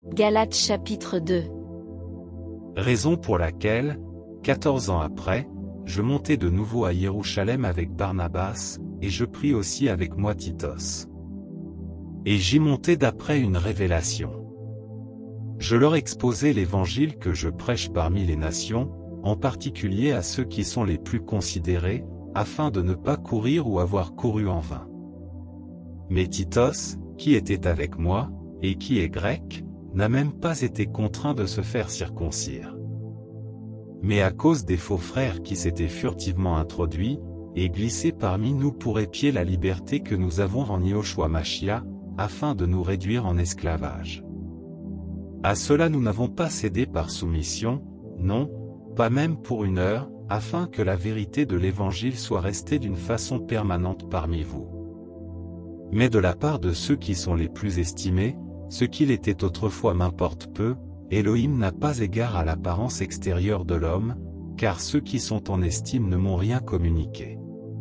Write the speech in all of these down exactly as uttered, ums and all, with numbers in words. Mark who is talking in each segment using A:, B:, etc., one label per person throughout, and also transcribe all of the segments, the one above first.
A: Galates chapitre deux.
B: Raison pour laquelle, quatorze ans après, je montai de nouveau à Jérusalem avec Barnabas, et je pris aussi avec moi Titos. Et j'y montai d'après une révélation. Je leur exposai l'évangile que je prêche parmi les nations, en particulier à ceux qui sont les plus considérés, afin de ne pas courir ou avoir couru en vain. Mais Titos, qui était avec moi, et qui est grec, n'a même pas été contraint de se faire circoncire. Mais à cause des faux frères qui s'étaient furtivement introduits, et glissés parmi nous pour épier la liberté que nous avons en Yahushua Mashiach, afin de nous réduire en esclavage. À cela nous n'avons pas cédé par soumission, non, pas même pour une heure, afin que la vérité de l'Évangile soit restée d'une façon permanente parmi vous. Mais de la part de ceux qui sont les plus estimés, ce qu'il était autrefois m'importe peu, Elohim n'a pas égard à l'apparence extérieure de l'homme, car ceux qui sont en estime ne m'ont rien communiqué.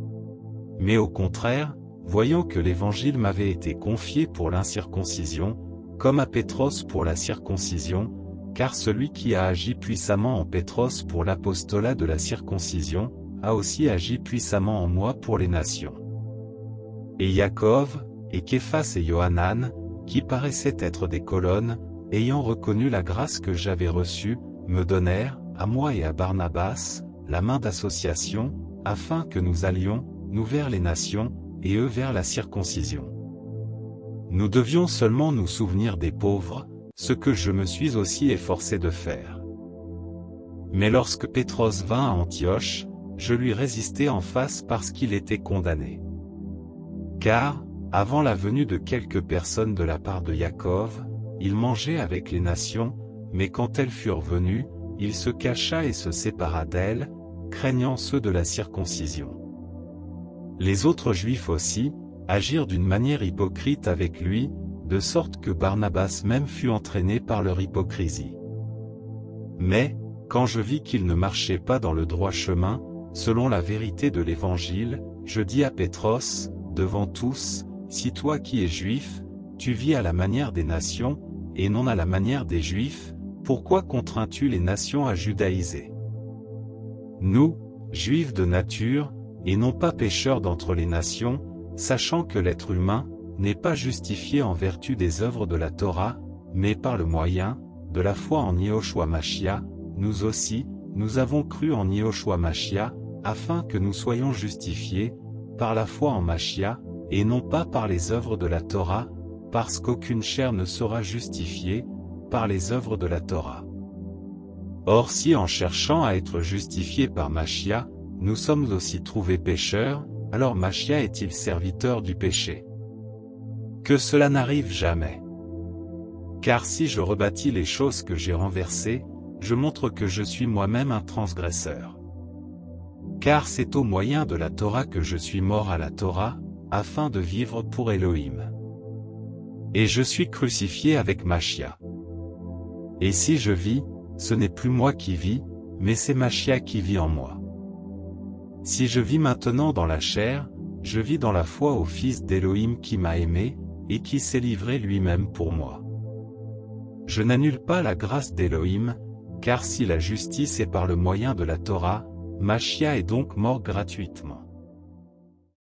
B: Mais au contraire, voyant que l'Évangile m'avait été confié pour l'incirconcision, comme à Pétros pour la circoncision, car celui qui a agi puissamment en Pétros pour l'apostolat de la circoncision, a aussi agi puissamment en moi pour les nations. Et Yaakov, et Képhas et Yohanan, qui paraissaient être des colonnes, ayant reconnu la grâce que j'avais reçue, me donnèrent, à moi et à Barnabas, la main d'association, afin que nous allions, nous vers les nations, et eux vers la circoncision. Nous devions seulement nous souvenir des pauvres, ce que je me suis aussi efforcé de faire. Mais lorsque Pétros vint à Antioche, je lui résistai en face parce qu'il était condamné. Car, avant la venue de quelques personnes de la part de Yaakov, il mangeait avec les nations, mais quand elles furent venues, il se cacha et se sépara d'elles, craignant ceux de la circoncision. Les autres Juifs aussi, agirent d'une manière hypocrite avec lui, de sorte que Barnabas même fut entraîné par leur hypocrisie. Mais, quand je vis qu'il ne marchait pas dans le droit chemin, selon la vérité de l'Évangile, je dis à Pétros, devant tous, si toi qui es juif, tu vis à la manière des nations, et non à la manière des Juifs, pourquoi contrains-tu les nations à judaïser? Nous, Juifs de nature, et non pas pécheurs d'entre les nations, sachant que l'être humain n'est pas justifié en vertu des œuvres de la Torah, mais par le moyen de la foi en Yahushua Mashiach, nous aussi, nous avons cru en Yahushua Mashiach, afin que nous soyons justifiés par la foi en Mashiach, et non pas par les œuvres de la Torah, parce qu'aucune chair ne sera justifiée par les œuvres de la Torah. Or si en cherchant à être justifiés par Mashiach, nous sommes aussi trouvés pécheurs, alors Mashiach est-il serviteur du péché? Que cela n'arrive jamais. Car si je rebâtis les choses que j'ai renversées, je montre que je suis moi-même un transgresseur. Car c'est au moyen de la Torah que je suis mort à la Torah, afin de vivre pour Elohim. Et je suis crucifié avec Mashiach. Et si je vis, ce n'est plus moi qui vis, mais c'est Mashiach qui vit en moi. Si je vis maintenant dans la chair, je vis dans la foi au Fils d'Elohim qui m'a aimé, et qui s'est livré lui-même pour moi. Je n'annule pas la grâce d'Elohim, car si la justice est par le moyen de la Torah, Mashiach est donc mort gratuitement.